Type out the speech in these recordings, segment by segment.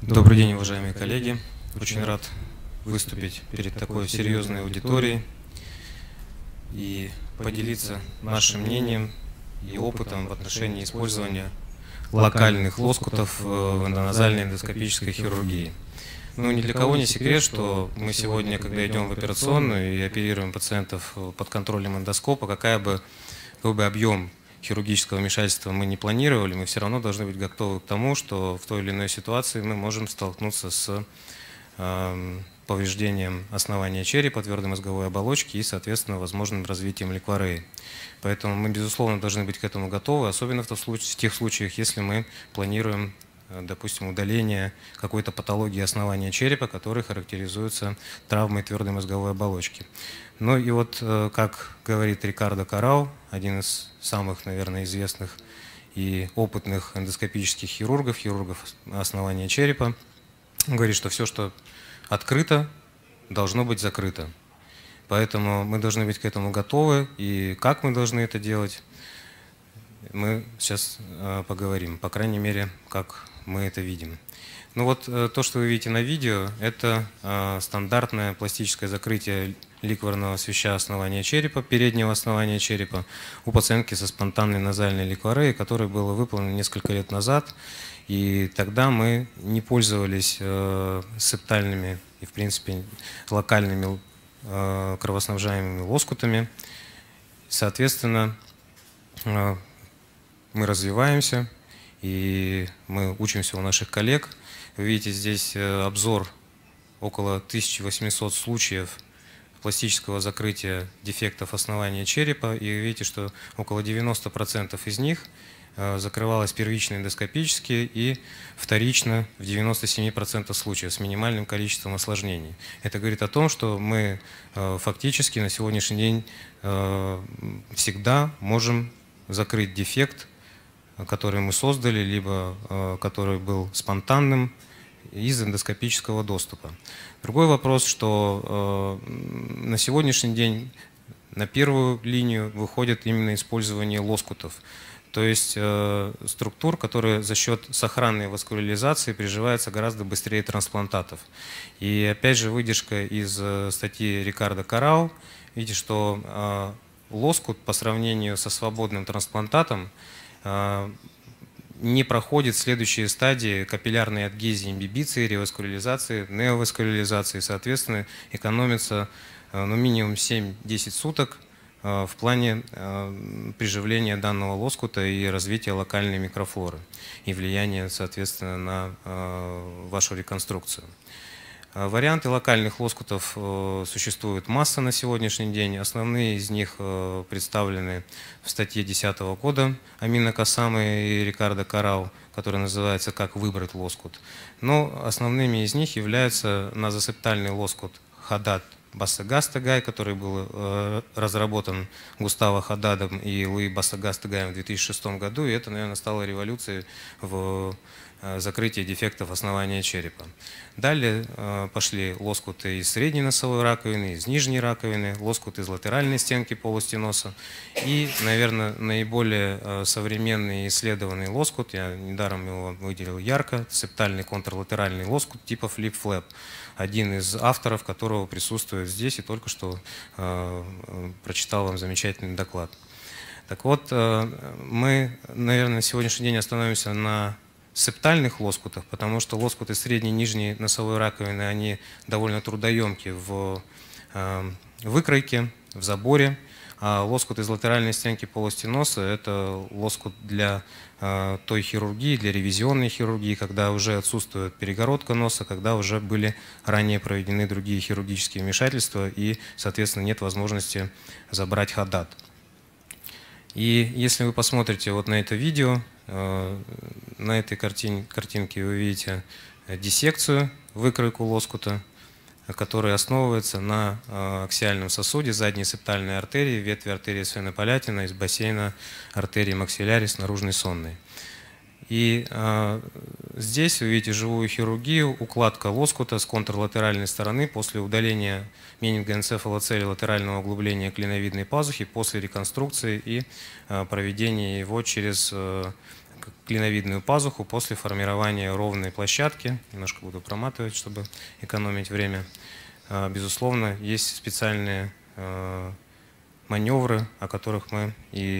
Добрый день, уважаемые коллеги. Очень рад выступить перед такой серьезной аудиторией и поделиться нашим мнением и опытом в отношении использования локальных лоскутов в эндоназальной эндоскопической хирургии. Ну, ни для кого не секрет, что мы сегодня, когда идем в операционную и оперируем пациентов под контролем эндоскопа, какой бы объем хирургического вмешательства мы не планировали, мы все равно должны быть готовы к тому, что в той или иной ситуации мы можем столкнуться с повреждением основания черепа, твердой мозговой оболочки и, соответственно, возможным развитием лейквореи. Поэтому мы, безусловно, должны быть к этому готовы, особенно в тех случаях, если мы планируем, допустим, удаление какой-то патологии основания черепа, которая характеризуется травмой твердой мозговой оболочки. Ну и вот, как говорит Рикардо Карау, один из самых, наверное, известных и опытных эндоскопических хирургов основания черепа, он говорит, что все, что открыто, должно быть закрыто. Поэтому мы должны быть к этому готовы, и как мы должны это делать, мы сейчас поговорим, по крайней мере, как мы это видим. Ну вот то, что вы видите на видео, это стандартное пластическое закрытие ликворного свища основания черепа, переднего основания черепа у пациентки со спонтанной назальной лейквореей, которое было выполнено несколько лет назад. И тогда мы не пользовались септальными и, в принципе, локальными кровоснабжаемыми лоскутами. Соответственно, мы развиваемся и мы учимся у наших коллег. Вы видите здесь обзор около 1800 случаев пластического закрытия дефектов основания черепа. И вы видите, что около 90% из них закрывалось первично эндоскопически и вторично в 97% случаев с минимальным количеством осложнений. Это говорит о том, что мы фактически на сегодняшний день всегда можем закрыть дефект, который мы создали, либо который был спонтанным, из эндоскопического доступа. Другой вопрос, что на сегодняшний день на первую линию выходит именно использование лоскутов. То есть структур, которые за счет сохранной васкуляризации приживаются гораздо быстрее трансплантатов. И опять же выдержка из статьи Рикардо Карау. Видите, что лоскут по сравнению со свободным трансплантатом не проходит следующие стадии капиллярной адгезии, имбибиции, реваскуляризации, неоваскуляризации. Соответственно, экономится ну, минимум 7-10 суток в плане приживления данного лоскута и развития локальной микрофлоры и влияния, соответственно, на вашу реконструкцию. Варианты локальных лоскутов существует масса на сегодняшний день. Основные из них представлены в статье 2010 года Амина Касамы и Рикардо Карау, которая называется «Как выбрать лоскут». Но основными из них являются назосептальный лоскут Хадад Басагастегай, который был разработан Густаво Хададом и Луи Басагастегаем в 2006 году. И это, наверное, стало революцией в закрытие дефектов основания черепа. Далее пошли лоскуты из средней носовой раковины, из нижней раковины, лоскуты из латеральной стенки полости носа. И, наверное, наиболее современный и исследованный лоскут, я недаром его выделил ярко, септальный контрлатеральный лоскут типа flip-flap. Один из авторов, которого присутствует здесь и только что прочитал вам замечательный доклад. Так вот, мы, наверное, на сегодняшний день остановимся на септальных лоскутах, потому что лоскуты средней и нижней носовой раковины, они довольно трудоемки в выкройке, в заборе. А лоскут из латеральной стенки полости носа – это лоскут для той хирургии, для ревизионной хирургии, когда уже отсутствует перегородка носа, когда уже были ранее проведены другие хирургические вмешательства и, соответственно, нет возможности забрать Хадад. И если вы посмотрите вот на это видео, на этой картинке вы видите диссекцию, выкройку лоскута, которая основывается на аксиальном сосуде задней септальной артерии, ветви артерии сфенопалятина из бассейна артерии максиллярис наружной сонной. И здесь вы видите живую хирургию, укладка лоскута с контрлатеральной стороны после удаления менингоэнцефалоцели латерального углубления клиновидной пазухи после реконструкции и проведения его через клиновидную пазуху после формирования ровной площадки. Немножко буду проматывать, чтобы экономить время. Безусловно, есть специальные маневры, о которых мы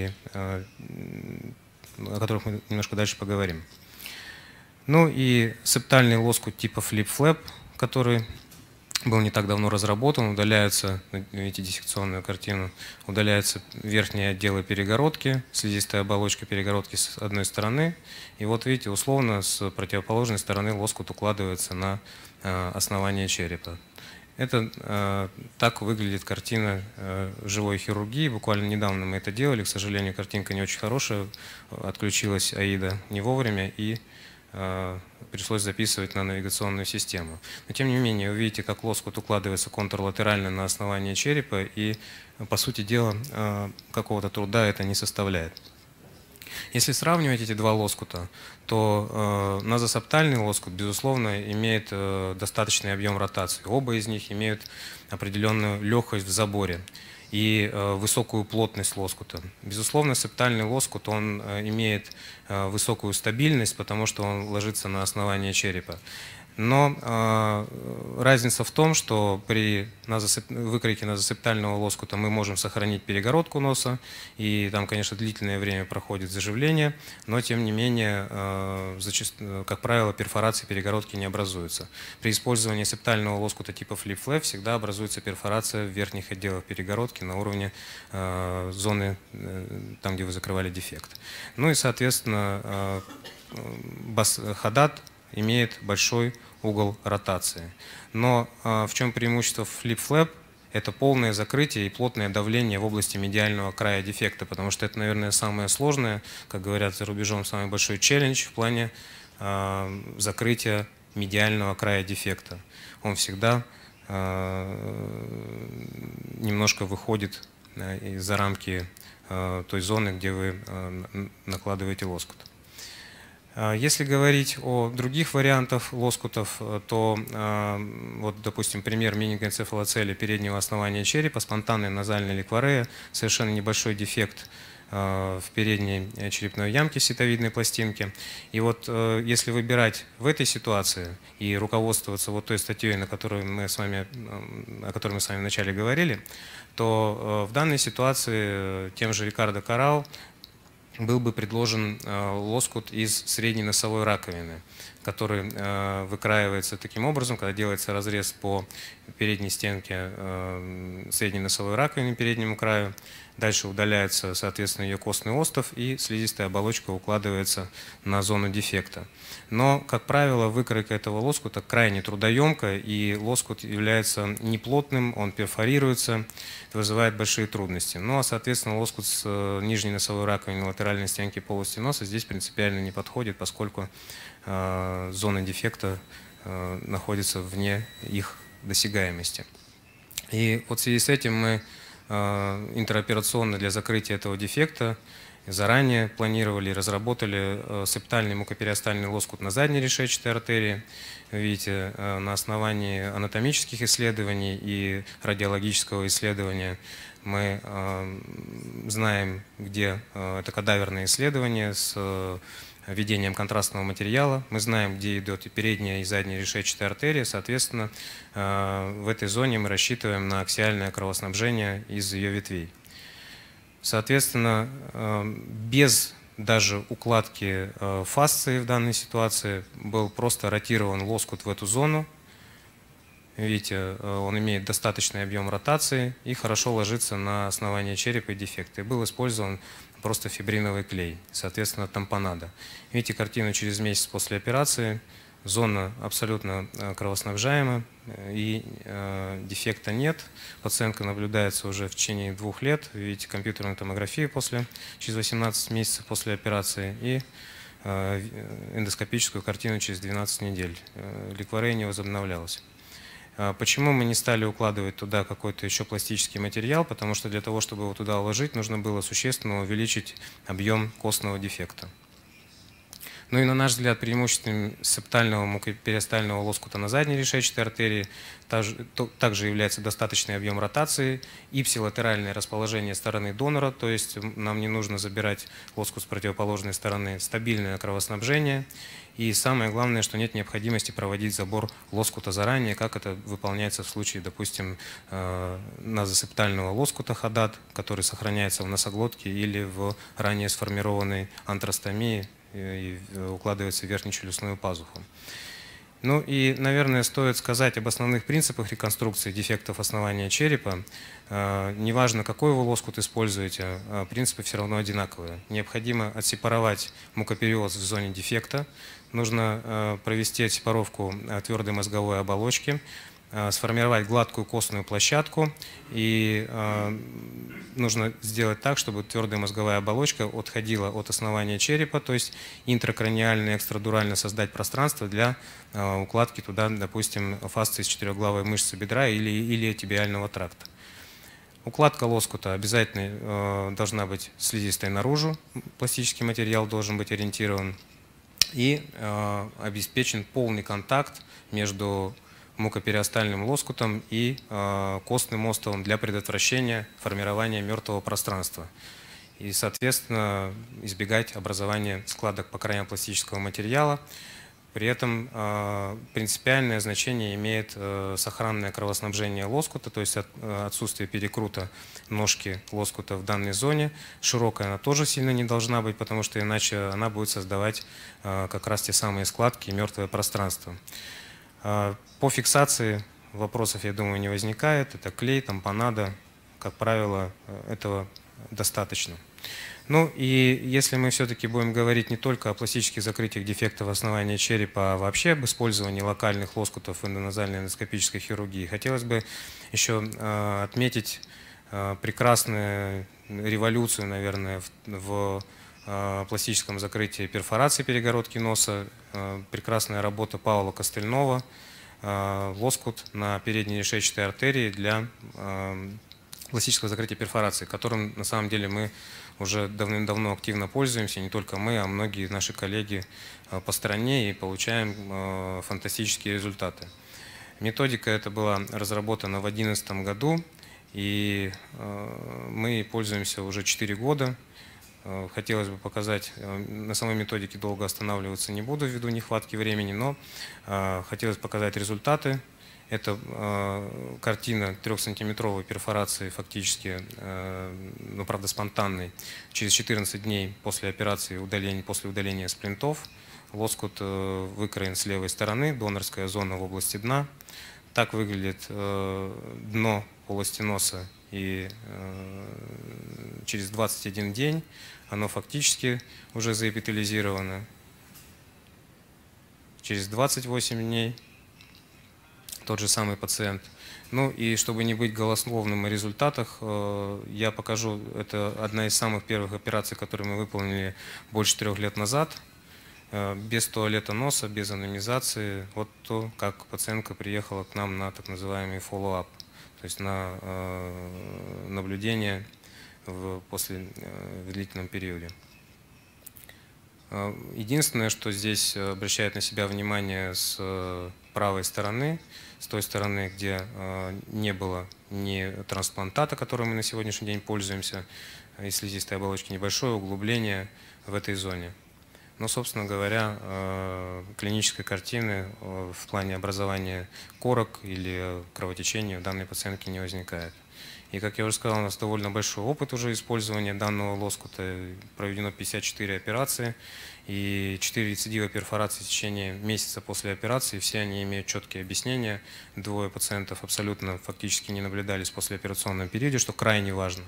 немножко дальше поговорим. Ну и септальный лоскут типа flip-flap, который был не так давно разработан, удаляется, видите диссекционную картину, удаляются верхние отделы перегородки, слизистая оболочка перегородки с одной стороны, и вот видите, условно с противоположной стороны лоскут укладывается на основание черепа. Это так выглядит картина живой хирургии. Буквально недавно мы это делали. К сожалению, картинка не очень хорошая. Отключилась АИДа не вовремя и пришлось записывать на навигационную систему. Но тем не менее, вы видите, как лоскут укладывается контрлатерально на основание черепа, и, по сути дела, какого-то труда это не составляет. Если сравнивать эти два лоскута, то назосептальный лоскут, безусловно, имеет достаточный объем ротации. Оба из них имеют определенную легкость в заборе и высокую плотность лоскута. Безусловно, септальный лоскут он имеет высокую стабильность, потому что он ложится на основание черепа. Но разница в том, что при выкройке назосептального лоскута мы можем сохранить перегородку носа, и там, конечно, длительное время проходит заживление, но тем не менее, как правило, перфорации перегородки не образуются. При использовании септального лоскута типа flip-flap всегда образуется перфорация в верхних отделах перегородки на уровне зоны, там, где вы закрывали дефект. Ну и, соответственно, Hadad имеет большой угол ротации. Но в чем преимущество flip-flap? Это полное закрытие и плотное давление в области медиального края дефекта, потому что это, наверное, самое сложное, как говорят за рубежом, самый большой челлендж в плане закрытия медиального края дефекта. Он всегда немножко выходит за рамки той зоны, где вы накладываете лоскут. Если говорить о других вариантах лоскутов, то, вот, допустим, пример менингоэнцефалоцелия переднего основания черепа, спонтанная назальная ликворея, совершенно небольшой дефект в передней черепной ямке сетовидной пластинки. И вот если выбирать в этой ситуации и руководствоваться вот той статьей, о которой мы с вами вначале говорили, то в данной ситуации тем же Рикардо Коррал был бы предложен лоскут из средней носовой раковины, который выкраивается таким образом, когда делается разрез по передней стенке средней носовой раковины, переднему краю. Дальше удаляется, соответственно, ее костный остов, и слизистая оболочка укладывается на зону дефекта. Но, как правило, выкройка этого лоскута крайне трудоемка, и лоскут является неплотным, он перфорируется, это вызывает большие трудности. Ну, а, соответственно, лоскут с нижней носовой раковины, латеральной стенки полости носа здесь принципиально не подходит, поскольку зона дефекта находится вне их досягаемости. И вот в связи с этим мы интероперационно для закрытия этого дефекта заранее планировали и разработали септальный мукопериостальный лоскут на задней решетчатой артерии. Видите, на основании анатомических исследований и радиологического исследования мы знаем, где это кадаверное исследование с введением контрастного материала. Мы знаем, где идет и передняя, и задняя решетчатая артерия. Соответственно, в этой зоне мы рассчитываем на аксиальное кровоснабжение из ее ветвей. Соответственно, без даже укладки фасции в данной ситуации был просто ротирован лоскут в эту зону. Видите, он имеет достаточный объем ротации и хорошо ложится на основание черепа и дефекта. И был использован просто фибриновый клей, соответственно, тампонада. Видите картину через месяц после операции. Зона абсолютно кровоснабжаема и дефекта нет. Пациентка наблюдается уже в течение 2 лет. Видите компьютерную томографию через 18 месяцев после операции и эндоскопическую картину через 12 недель. Ликворея не возобновлялась. Почему мы не стали укладывать туда какой-то еще пластический материал? Потому что для того, чтобы его туда уложить, нужно было существенно увеличить объем костного дефекта. Ну и на наш взгляд, преимуществом септального мукопериостального лоскута на задней решетчатой артерии также является достаточный объем ротации, ипсилатеральное расположение стороны донора, то есть нам не нужно забирать лоскут с противоположной стороны, стабильное кровоснабжение. И самое главное, что нет необходимости проводить забор лоскута заранее, как это выполняется в случае, допустим, назосептального лоскута ходат, который сохраняется в носоглотке или в ранее сформированной антростомии и укладывается в верхнечелюстную пазуху. Ну и, наверное, стоит сказать об основных принципах реконструкции дефектов основания черепа. Неважно, какой вы лоскут используете, принципы все равно одинаковые. Необходимо отсепаровать мукопериоз в зоне дефекта. Нужно провести отсепаровку твердой мозговой оболочки, сформировать гладкую костную площадку, и нужно сделать так, чтобы твердая мозговая оболочка отходила от основания черепа, то есть интракраниально и экстрадурально создать пространство для укладки туда, допустим, фасции с четырехглавой мышцы бедра или тибиального тракта. Укладка лоскута обязательно должна быть слизистой наружу, пластический материал должен быть ориентирован, и обеспечен полный контакт между мукопериостальным лоскутом и костным остовом для предотвращения формирования мертвого пространства. И, соответственно, избегать образования складок по краям пластического материала. При этом принципиальное значение имеет сохранное кровоснабжение лоскута, то есть отсутствие перекрута ножки лоскута в данной зоне. Широкая она тоже сильно не должна быть, потому что иначе она будет создавать как раз те самые складки и мертвое пространство. По фиксации вопросов, я думаю, не возникает. Это клей, тампонада. Как правило, этого достаточно. Ну и если мы все-таки будем говорить не только о пластических закрытиях дефектов основания черепа, а вообще об использовании локальных лоскутов в эндоназальной эндоскопической хирургии, хотелось бы еще отметить прекрасную революцию, наверное, в пластическом закрытии перфорации перегородки носа. Прекрасная работа Паула Костыльнова, лоскут на передней решетчатой артерии для пластического закрытия перфорации, которым на самом деле мы уже давным-давно активно пользуемся, не только мы, а многие наши коллеги по стране, и получаем фантастические результаты. Методика эта была разработана в 2011 году, и мы пользуемся уже 4 года. Хотелось бы показать, на самой методике долго останавливаться не буду ввиду нехватки времени, но хотелось показать результаты. Это картина 3-сантиметровой перфорации, фактически, ну, правда, спонтанной, через 14 дней после операции, после удаления сплинтов. Лоскут выкроен с левой стороны, донорская зона в области дна. Так выглядит дно полости носа, и через 21 день оно фактически уже заэпителизировано. Через 28 дней тот же самый пациент. Ну и чтобы не быть голословным о результатах, я покажу, это одна из самых первых операций, которые мы выполнили больше 3 лет назад, без туалета носа, без анонизации. Вот то, как пациентка приехала к нам на так называемый follow-up, то есть на наблюдение в длительном периоде. Единственное, что здесь обращает на себя внимание с правой стороны, с той стороны, где не было ни трансплантата, которым мы на сегодняшний день пользуемся, и слизистой оболочки, небольшое углубление в этой зоне. Но, собственно говоря, клинической картины в плане образования корок или кровотечения у данной пациентки не возникает. И, как я уже сказал, у нас довольно большой опыт уже использования данного лоскута. Проведено 54 операции и 4 рецидива перфорации в течение месяца после операции. Все они имеют четкие объяснения. 2 пациентов абсолютно фактически не наблюдались в послеоперационном периоде, что крайне важно.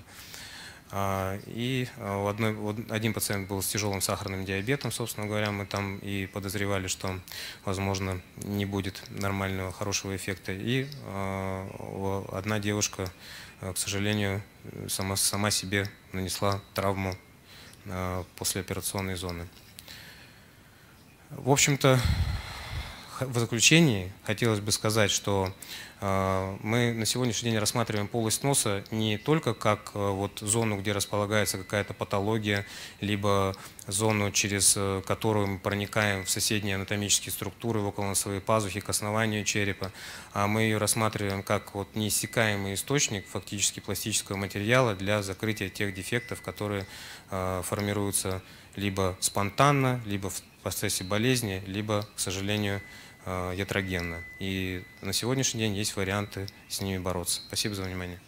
И один пациент был с тяжелым сахарным диабетом, собственно говоря, мы там и подозревали, что, возможно, не будет нормального, хорошего эффекта. И одна девушка, к сожалению, сама себе нанесла травму послеоперационной зоны. В общем-то, В заключении хотелось бы сказать, что мы на сегодняшний день рассматриваем полость носа не только как вот зону, где располагается какая-то патология, либо зону, через которую мы проникаем в соседние анатомические структуры, в околоносовые пазухи, к основанию черепа, а мы ее рассматриваем как вот неиссякаемый источник фактически пластического материала для закрытия тех дефектов, которые формируются либо спонтанно, либо в процессе болезни, либо, к сожалению, ятрогенно. И на сегодняшний день есть варианты с ними бороться. Спасибо за внимание.